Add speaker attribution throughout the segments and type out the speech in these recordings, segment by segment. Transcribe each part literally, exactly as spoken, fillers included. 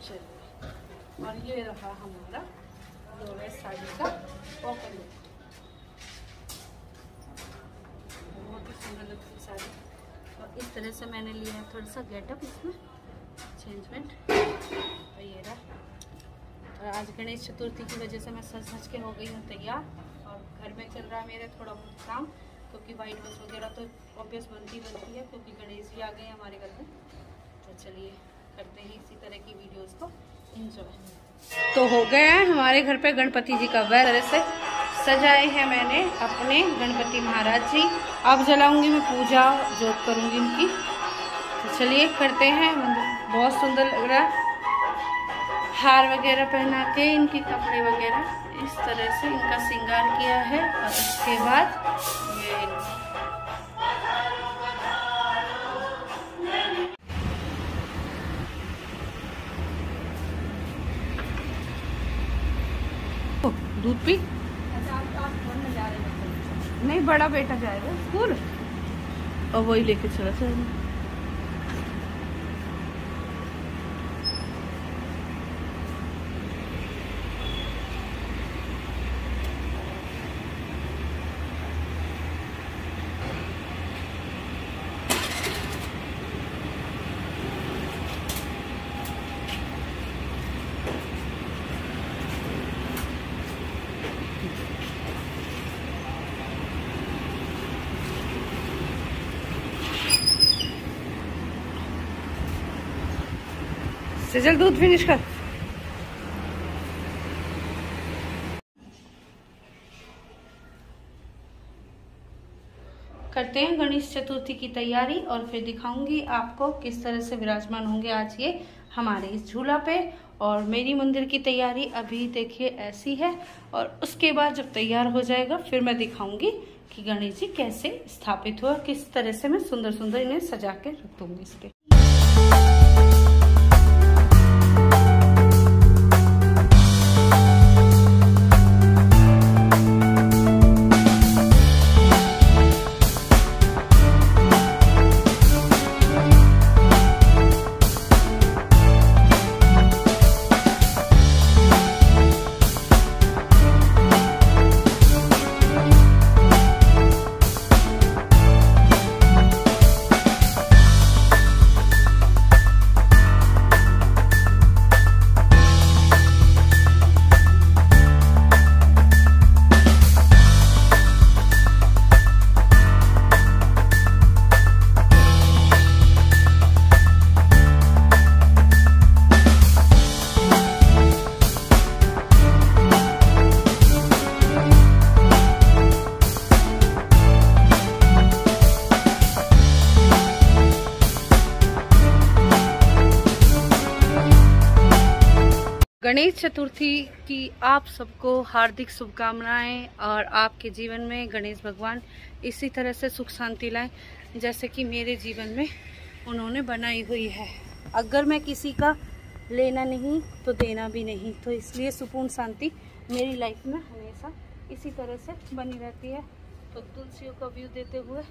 Speaker 1: चलिए, और ये रहा हमारा लोअर साड़ी का ओपन लुक। बहुत ही सुंदर लगती है साड़ी। और इस तरह से मैंने लिया है थोड़ा सा गेटअप इसमें चेंजमेंट। और ये रहा। और आज गणेश चतुर्थी की वजह से मैं सज सज के हो गई हूँ तैयार। और घर में चल रहा है मेरे थोड़ा बहुत काम, क्योंकि वाइट वॉश वगैरह तो ऑब्वियस बनती बनती है, क्योंकि गणेश जी आ गए हमारे घर में। तो चलिए करते हैं इसी तरह की वीडियोस को एंजॉय। तो हो गया है हमारे घर पे गणपति जी का वह तरह से सजाए हैं मैंने अपने गणपति महाराज जी। अब जलाऊंगी मैं पूजा जोत करूंगी उनकी। तो चलिए करते हैं। बहुत सुंदर लग रहा है, हार वगैरह पहना के इनके कपड़े वगैरह इस तरह से इनका श्रृंगार किया है। और उसके बाद ये दूध पी। अच्छा आप आप में जा रहे हैं? नहीं, बड़ा बेटा जाएगा स्कूल और वही लेके चला जाएगा। सेजल दूध फिनिश कर। करते हैं गणेश चतुर्थी की तैयारी और फिर दिखाऊंगी आपको किस तरह से विराजमान होंगे आज ये हमारे इस झूला पे। और मेरी मंदिर की तैयारी अभी देखिए ऐसी है, और उसके बाद जब तैयार हो जाएगा फिर मैं दिखाऊंगी कि गणेश जी कैसे स्थापित हुए और किस तरह से मैं सुंदर सुंदर इन्हें सजा के रख दूंगी इस पे। गणेश चतुर्थी की आप सबको हार्दिक शुभकामनाएं, और आपके जीवन में गणेश भगवान इसी तरह से सुख शांति लाएं जैसे कि मेरे जीवन में उन्होंने बनाई हुई है। अगर मैं किसी का लेना नहीं तो देना भी नहीं, तो इसलिए सुकून शांति मेरी लाइफ में हमेशा इसी तरह से बनी रहती है। तो तुलसियों का व्यू देते हुए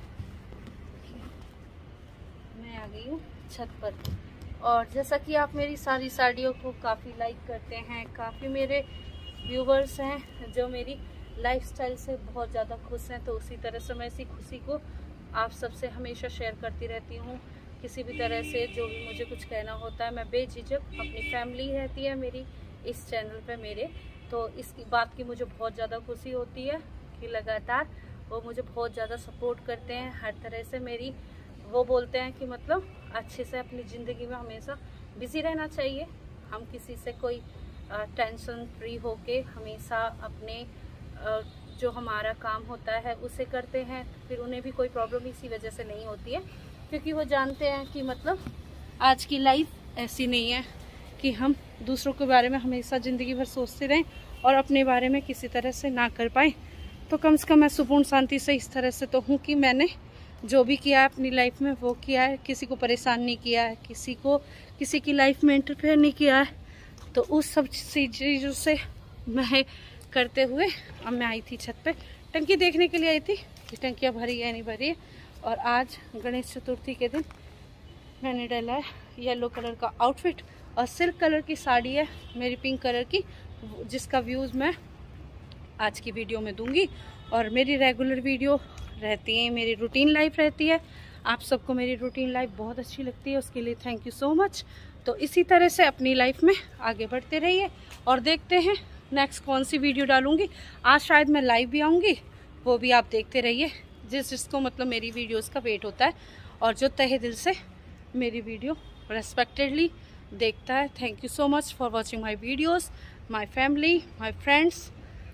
Speaker 1: मैं आ गई हूँ छत पर। और जैसा कि आप मेरी सारी साड़ियों को काफ़ी लाइक करते हैं, काफ़ी मेरे व्यूवर्स हैं जो मेरी लाइफस्टाइल से बहुत ज़्यादा खुश हैं, तो उसी तरह से मैं इसी खुशी को आप सबसे हमेशा शेयर करती रहती हूँ। किसी भी तरह से जो भी मुझे कुछ कहना होता है मैं बेझिझक, अपनी फैमिली रहती है मेरी इस चैनल पे मेरे, तो इसकी बात की मुझे बहुत ज़्यादा खुशी होती है कि लगातार वो मुझे बहुत ज़्यादा सपोर्ट करते हैं हर तरह से मेरी। वो बोलते हैं कि मतलब अच्छे से अपनी ज़िंदगी में हमेशा बिज़ी रहना चाहिए, हम किसी से कोई टेंशन फ्री होके हमेशा अपने आ, जो हमारा काम होता है उसे करते हैं, फिर उन्हें भी कोई प्रॉब्लम इसी वजह से नहीं होती है, क्योंकि वो जानते हैं कि मतलब आज की लाइफ ऐसी नहीं है कि हम दूसरों के बारे में हमेशा ज़िंदगी भर सोचते रहें और अपने बारे में किसी तरह से ना कर पाएँ। तो कम से कम मैं सुकून शांति से इस तरह से तो हूँ कि मैंने जो भी किया है अपनी लाइफ में वो किया है, किसी को परेशान नहीं किया है, किसी को किसी की लाइफ में इंटरफेयर नहीं किया है। तो उस सब चीज़ों से मैं करते हुए अब मैं आई थी छत पे, टंकी देखने के लिए आई थी कि टंकियाँ भरी है नहीं भरी है। और आज गणेश चतुर्थी के दिन मैंने डाला है येलो कलर का आउटफिट और सिल्क कलर की साड़ी है मेरी पिंक कलर की, जिसका व्यूज़ मैं आज की वीडियो में दूंगी। और मेरी रेगुलर वीडियो रहती है, मेरी रूटीन लाइफ रहती है। आप सबको मेरी रूटीन लाइफ बहुत अच्छी लगती है, उसके लिए थैंक यू सो मच। तो इसी तरह से अपनी लाइफ में आगे बढ़ते रहिए और देखते हैं नेक्स्ट कौन सी वीडियो डालूंगी। आज शायद मैं लाइव भी आऊँगी, वो भी आप देखते रहिए। जिस जिसको मतलब मेरी वीडियोस का वेट होता है और जो तहे दिल से मेरी वीडियो रेस्पेक्टेडली देखता है, thank you so much for watching my videos, my family, my friends.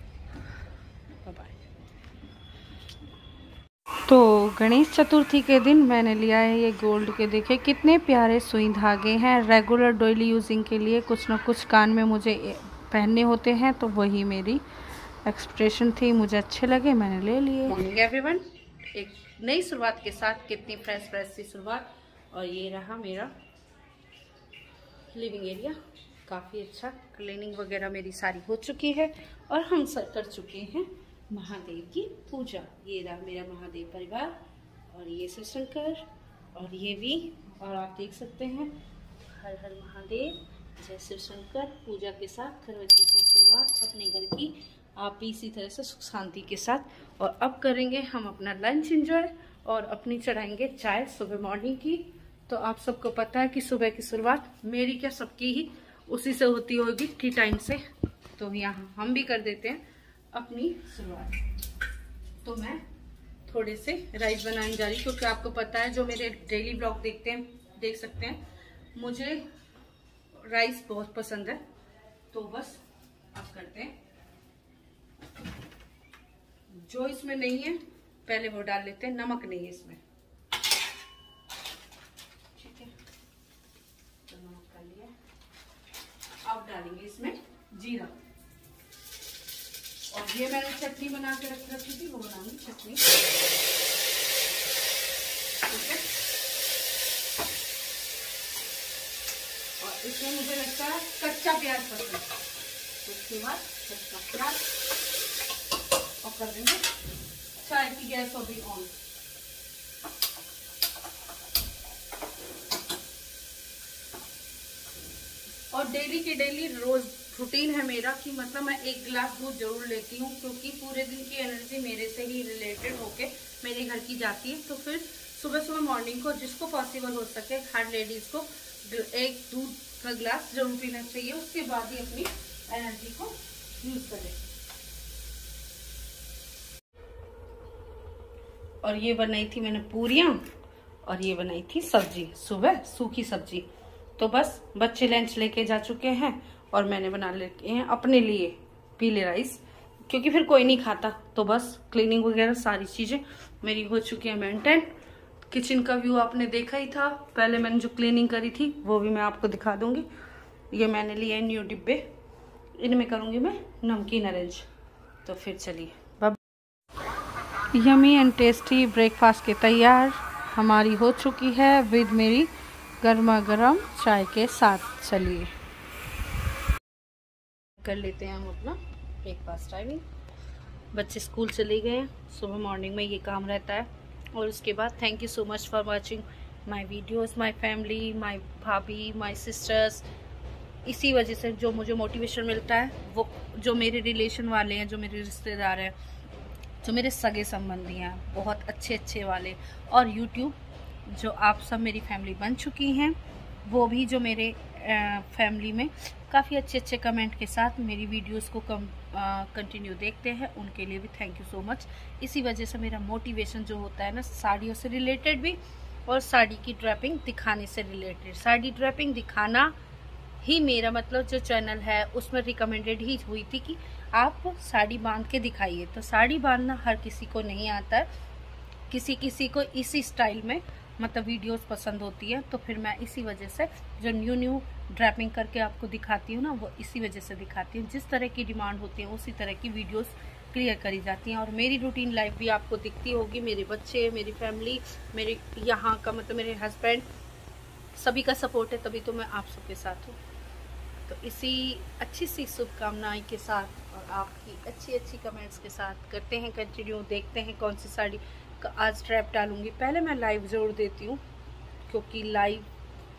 Speaker 1: तो गणेश चतुर्थी के दिन मैंने लिया है ये गोल्ड के, देखे कितने प्यारे सुई धागे हैं। रेगुलर डेली यूजिंग के लिए कुछ ना कुछ कान में मुझे पहनने होते हैं, तो वही मेरी एक्सप्रेशन थी, मुझे अच्छे लगे मैंने ले लिए। मॉर्निंग एवरीवन, एक नई शुरुआत के साथ, कितनी फ्रेश फ्रेश सी शुरुआत। और ये रहा मेरा लिविंग एरिया, काफ़ी अच्छा। क्लीनिंग वगैरह मेरी सारी हो चुकी है और हम सब कर चुके हैं महादेव की पूजा। ये रहा मेरा महादेव परिवार और ये शिव शंकर और ये भी, और आप देख सकते हैं हर हर महादेव जय शिव शंकर। पूजा के साथ करते हैं शुरुआत अपने घर की, आप भी इसी तरह से सुख शांति के साथ। और अब करेंगे हम अपना लंच एंजॉय और अपनी चढ़ाएंगे चाय सुबह मॉर्निंग की। तो आप सबको पता है कि सुबह की शुरुआत मेरी क्या सबकी ही उसी से होती होगी टी टाइम से, तो यहाँ हम भी कर देते हैं अपनी शुरुआत। तो मैं थोड़े से राइस बनाने जा रही हूँ, क्योंकि आपको पता है जो मेरे डेली ब्लॉग देखते हैं देख सकते हैं मुझे राइस बहुत पसंद है। तो बस अब करते हैं, जो इसमें नहीं है पहले वो डाल लेते हैं। नमक नहीं है इसमें, ठीक है, तो नमक डाल लिया। अब डालेंगे इसमें जीरा। और ये मैंने चटनी बना के रख रखी थी, वो बनाऊंगी चटनी, ठीक है। और इसमें मुझे लगता है कच्चा प्याज पसंद है, तो उसके बाद कच्चा प्याज और कर देंगे चाय की गैस अभी ऑन। और डेली की डेली रोज रूटीन है मेरा कि मतलब मैं एक गिलास दूध जरूर लेती हूँ, क्योंकि पूरे दिन की एनर्जी मेरे से ही रिलेटेड होके मेरे घर की जाती है। तो फिर सुबह सुबह मॉर्निंग को जिसको पॉसिबल हो सके हर लेडीज को एक दूध का गिलास जरूर पीना चाहिए, उसके बाद ही अपनी एनर्जी को यूज करें। और ये बनाई थी मैंने पूरियां और ये बनाई थी सब्जी, सुबह सूखी सब्जी। तो बस बच्चे लंच लेके जा चुके हैं और मैंने बना लेके हैं अपने लिए पीले राइस, क्योंकि फिर कोई नहीं खाता। तो बस क्लीनिंग वगैरह सारी चीजें मेरी हो चुकी है मेंटेन। किचन का व्यू आपने देखा ही था, पहले मैंने जो क्लीनिंग करी थी वो भी मैं आपको दिखा दूंगी। ये मैंने लिए न्यू डिब्बे, इनमें करूंगी मैं नमकीन अरेंज। तो फिर चलिए, यमी एंड टेस्टी ब्रेकफास्ट के तैयार हमारी हो चुकी है विद मेरी गर्मा गर्म चाय के साथ। चलिए कर लेते हैं हम अपना ब्रेकफास्ट टाइमिंग। बच्चे स्कूल चले गए हैं, सुबह मॉर्निंग में ये काम रहता है। और उसके बाद thank you so much for watching my videos, my family, my भाभी, माय सिस्टर्स। इसी वजह से जो मुझे मोटिवेशन मिलता है, वो जो मेरे रिलेशन वाले हैं, जो मेरे रिश्तेदार हैं, जो मेरे सगे संबंधी हैं, बहुत अच्छे अच्छे वाले, और यूट्यूब जो आप सब मेरी फैमिली बन चुकी हैं, वो भी जो मेरे फैमिली में काफ़ी अच्छे अच्छे कमेंट के साथ मेरी वीडियोस को कम कंटिन्यू देखते हैं, उनके लिए भी थैंक यू सो मच। इसी वजह से मेरा मोटिवेशन जो होता है ना, साड़ियों से रिलेटेड भी और साड़ी की ड्रेपिंग दिखाने से रिलेटेड। साड़ी ड्रेपिंग दिखाना ही मेरा मतलब जो चैनल है उसमें रिकमेंडेड ही हुई थी कि आप साड़ी बांध के दिखाइए। तो साड़ी बांधना हर किसी को नहीं आता है, किसी किसी को इसी स्टाइल में मतलब वीडियोस पसंद होती है। तो फिर मैं इसी वजह से जो न्यू न्यू ड्रैपिंग करके आपको दिखाती हूँ ना, वो इसी वजह से दिखाती हूँ। जिस तरह की डिमांड होती है उसी तरह की वीडियोस क्लियर करी जाती हैं। और मेरी रूटीन लाइफ भी आपको दिखती होगी, मेरे बच्चे, मेरी फैमिली, मेरे यहाँ का मतलब मेरे हस्बैंड, सभी का सपोर्ट है, तभी तो मैं आप सबके साथ हूँ। तो इसी अच्छी सी शुभकामनाएं के साथ और आपकी अच्छी अच्छी कमेंट्स के साथ करते हैं कंटिन्यू। देखते हैं कौन सी साड़ी का आज ट्रैप डालूंगी। पहले मैं लाइव ज़रूर देती हूँ, क्योंकि लाइव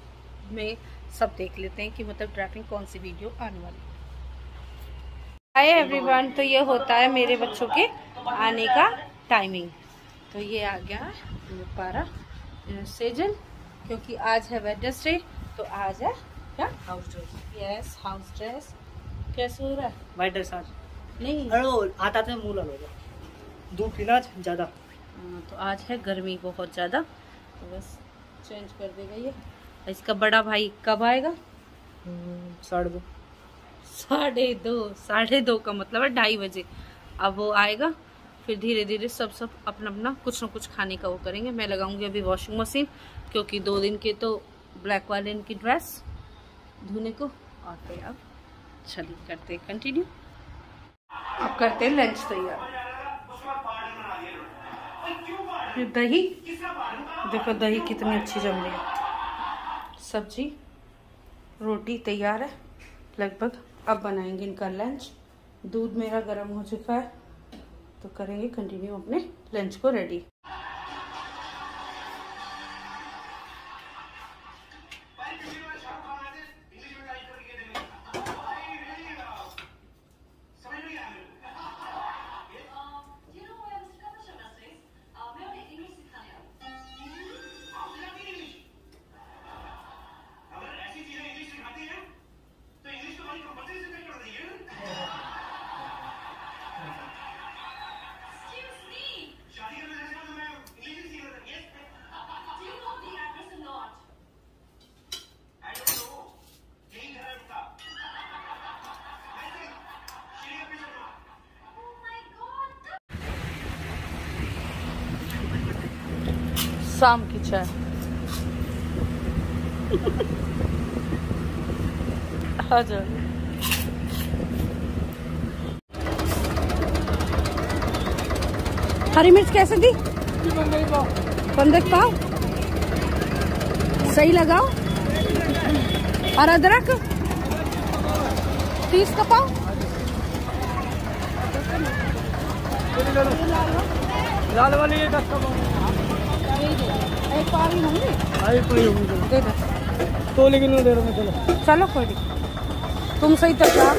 Speaker 1: में सब देख लेते हैं कि मतलब ड्रैपिंग कौन सी वीडियो आने वाली है। हाय एवरीवन, तो ये होता है मेरे बच्चों के आने का टाइमिंग। तो ये आ गया है पारा सेजल, क्योंकि आज है वेडनेसडे, तो आज है क्या house dress. Yes, house dress. कैसे हो रहा है
Speaker 2: वाइट ड्रेस आज
Speaker 1: नहीं
Speaker 2: अरे आता था मुँह लगा धूप थी ना ज़्यादा।
Speaker 1: तो आज है गर्मी बहुत ज़्यादा, तो बस चेंज कर देगा ये। इसका बड़ा भाई कब आएगा?
Speaker 2: साढ़े दो
Speaker 1: साढ़े दो साढ़े दो का मतलब है ढाई बजे। अब वो आएगा, फिर धीरे धीरे सब सब अपना अपना कुछ ना कुछ खाने का वो करेंगे। मैं लगाऊंगी अभी वॉशिंग मशीन, क्योंकि दो दिन के तो ब्लैक वाले इनकी ड्रेस धोने को। और फिर अब चलिए करते हैं कंटिन्यू। अब करते हैं लंच तैयार। फिर दही देखो, दही कितनी अच्छी जम रही है। सब्जी रोटी तैयार है लगभग। अब बनाएंगे इनका लंच। दूध मेरा गर्म हो चुका है, तो करेंगे कंटिन्यू अपने लंच को रेडी। शाम की चाय आ जाओ। हरी मिर्च कैसे दी? पंद्रह पाव सही लगाओ। और अदरक तीस का पाव।
Speaker 2: लाल वाली ये दस का पाव।
Speaker 1: एक पाव ही होंगे। दे दो
Speaker 2: तो लेकिन दे रहा हूँ। चलो
Speaker 1: चलो कोई नहीं, तुम सही तो जा।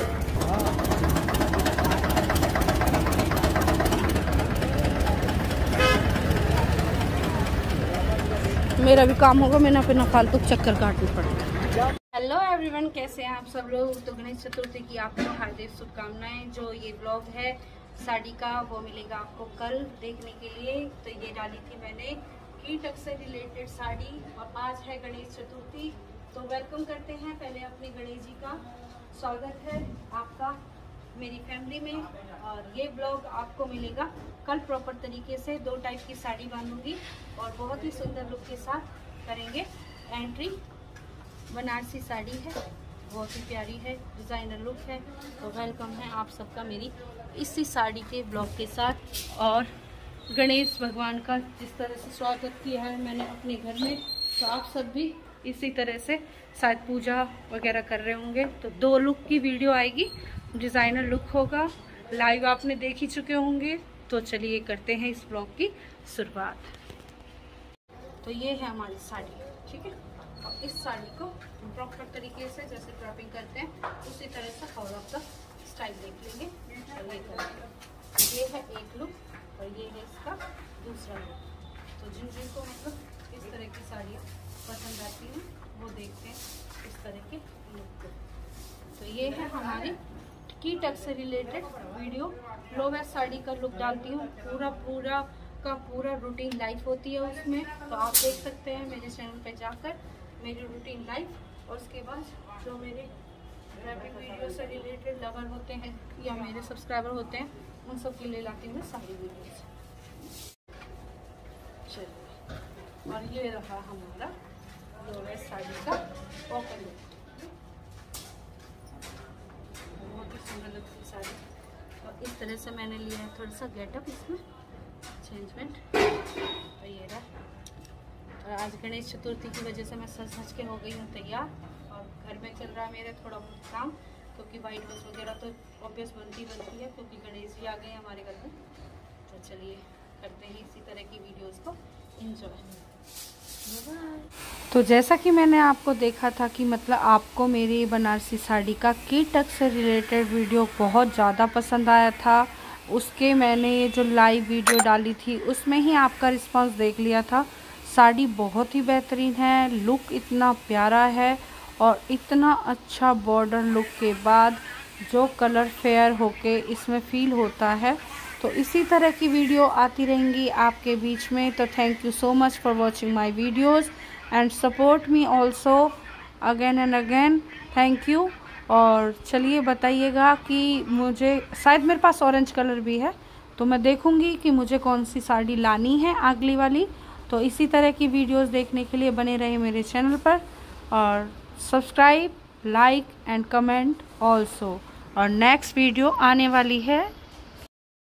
Speaker 1: मेरा भी काम होगा, मैं ना फिर ना फालतू चक्कर काटनी पड़ेगा। हेलो एवरीवन, कैसे हैं आप सब लोग? तो गणेश चतुर्थी की आपको हार्दिक शुभकामनाएं। जो ये ब्लॉग है साड़ी का, वो मिलेगा आपको कल देखने के लिए। तो ये डाली थी मैंने कीटक से रिलेटेड साड़ी, और आज है गणेश चतुर्थी, तो वेलकम करते हैं पहले अपने गणेश जी का। स्वागत है आपका मेरी फैमिली में। और ये ब्लॉग आपको मिलेगा कल प्रॉपर तरीके से। दो टाइप की साड़ी बांधूंगी और बहुत ही सुंदर लुक के साथ करेंगे एंट्री। बनारसी साड़ी है, बहुत ही प्यारी है, डिज़ाइनर लुक है। तो वेलकम है आप सबका मेरी इसी साड़ी के ब्लॉग के साथ। और गणेश भगवान का जिस तरह से स्वागत किया है मैंने अपने घर में, तो आप सब भी इसी तरह से शायद पूजा वगैरह कर रहे होंगे। तो दो लुक की वीडियो आएगी, डिज़ाइनर लुक होगा, लाइव आपने देख ही चुके होंगे। तो चलिए करते हैं इस ब्लॉग की शुरुआत। तो ये है हमारी साड़ी, ठीक है। अब इस साड़ी को प्रॉपर तरीके से जैसे ड्रैपिंग करते हैं उसी तरह से हॉल ऑफ द स्टाइल देख लेंगे और ये करेंगे। ये है एक लुक और ये है इसका दूसरा लुक। तो जिन जिन को मतलब इस तरह की साड़ियाँ पसंद आती हैं वो देखते हैं इस तरह के लुक को। तो ये है हमारी कीटक से related video. Low waist sari का लुक डालती हूँ, पूरा पूरा का पूरा रूटीन लाइफ होती है उसमें। तो आप देख सकते हैं मेरे चैनल पे जाकर मेरी रूटीन लाइफ। और उसके बाद जो मेरे ड्राइविंग वीडियो से रिलेटेड लवर होते हैं या मेरे सब्सक्राइबर होते हैं, उन सब के लिए लाती हूँ सारी वीडियोस। चलिए, और ये रहा हमारा लो वेस्ट साड़ी का ओपन लुक। बहुत ही सुंदर लगती है साड़ी। और इस तरह से मैंने लिया है थोड़ा सा गेटअप इसमें चेंजमेंट। तो ये रहा। और आज गणेश चतुर्थी की वजह से मैं सच सच के हो गई हूँ तैयार। और घर में चल रहा है मेरे थोड़ा बहुत काम, क्योंकि वाइट हाउस वगैरह तो ऑब्वियस बनती बनती है, क्योंकि गणेश जी आ गए हमारे घर में। तो चलिए करते हैं इसी तरह की वीडियोस को एंजॉय। तो जैसा कि मैंने आपको देखा था कि मतलब आपको मेरी बनारसी साड़ी का की टक से रिलेटेड वीडियो बहुत ज़्यादा पसंद आया था, उसके मैंने ये जो लाइव वीडियो डाली थी उसमें ही आपका रिस्पांस देख लिया था। साड़ी बहुत ही बेहतरीन है, लुक इतना प्यारा है और इतना अच्छा बॉर्डर लुक के बाद जो कलर फेयर होके इसमें फ़ील होता है। तो इसी तरह की वीडियो आती रहेंगी आपके बीच में। तो thank you so much for watching my videos and support me also again and again. Thank you. और चलिए बताइएगा कि मुझे शायद मेरे पास ऑरेंज कलर भी है, तो मैं देखूंगी कि मुझे कौन सी साड़ी लानी है अगली वाली। तो इसी तरह की वीडियोस देखने के लिए बने रहे मेरे चैनल पर और subscribe, like and comment also. और नेक्स्ट वीडियो आने वाली है